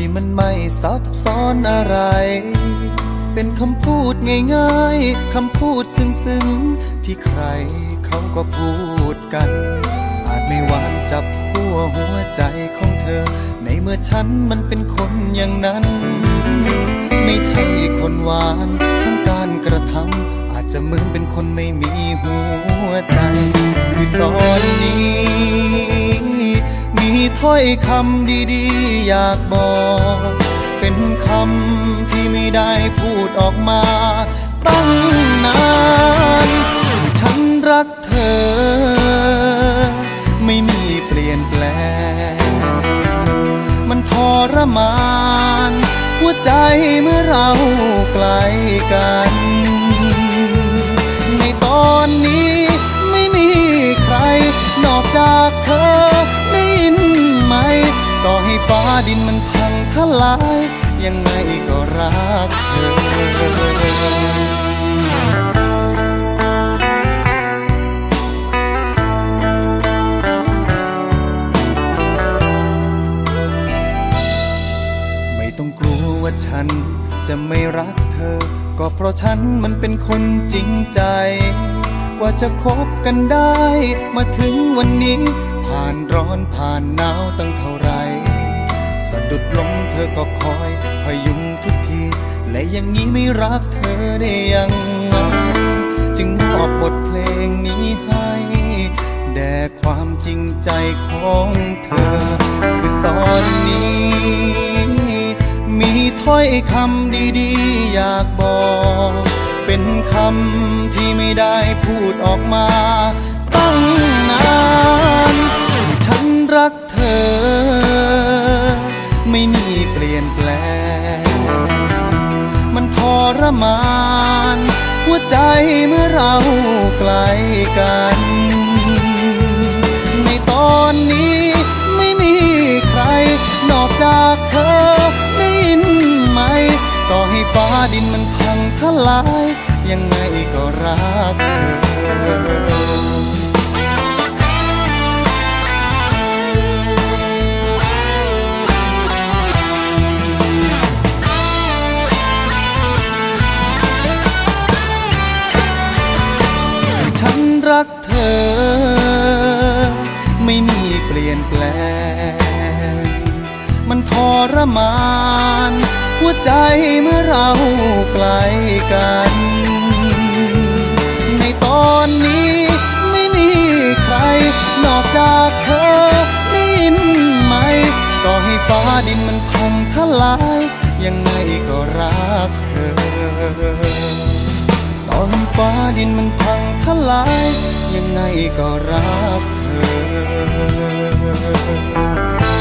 มันไม่ซับซ้อนอะไรเป็นคำพูดง่ายๆคำพูดซึ้งๆที่ใครเขาก็พูดกันอาจไม่หวานจับขั้วหัวใจของเธอในเมื่อฉันมันเป็นคนอย่างนั้นไม่ใช่คนหวานทั้งการกระทำอาจจะเหมือนเป็นคนไม่มีหัวใจคือตอนนี้มีถ้อยคำดีๆอยากบอกเป็นคำที่ไม่ได้พูดออกมาตั้งนานฉันรักเธอไม่มีเปลี่ยนแปลงมันทรมานหัวใจเมื่อเราไกลกันในตอนนี้ไม่มีใครนอกจากเธอได้ยินไหมต่อให้ฟ้าดินมันพังทลายยังไงก็รักเธอไม่ต้องกลัวว่าฉันจะไม่รักเธอก็เพราะฉันมันเป็นคนจริงใจกว่าจะคบกันได้มาถึงวันนี้ผ่านร้อนผ่านหนาวตั้งเท่าไรสะดุดล้มเธอก็คอยพยุงทุกทีและอย่างนี้ไม่รักเธอได้ยังไงจึงมอบบทเพลงนี้ให้แด่ความจริงใจของเธอคือตอนนี้มีถ้อยคำดีๆอยากบอกเป็นคำที่ไม่ได้พูดออกมาตั้งนานฉันรักเธอไม่มีเปลี่ยนแปลงมันทรมานหัวใจเมื่อเราไกลกันในตอนนี้ไม่มีใครนอกจากเธอได้ยินไหมต่อให้ฟ้าดินมันพังทลายยังไงก็รักเธอฉันรักเธอไม่มีเปลี่ยนแปลงมันทรมานหัวใจเมื่อเราไกลกันในตอนนี้ไม่มีใครนอกจากเธอได้ยินไหมต่อให้ฟ้าดินมันพังทลายยังไงก็รักเธอต่อให้ฟ้าดินมันพังทลายยังไงก็รักเธอ